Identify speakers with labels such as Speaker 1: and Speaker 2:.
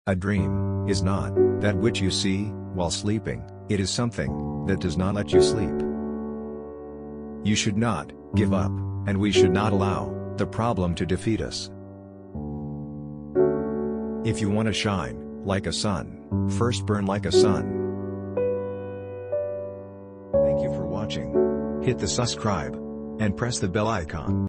Speaker 1: A dream is not that which you see while sleeping, it is something that does not let you sleep. You should not give up, and we should not allow the problem to defeat us. If you want to shine like a sun, first burn like a sun. Thank you for watching. Hit the subscribe and press the bell icon.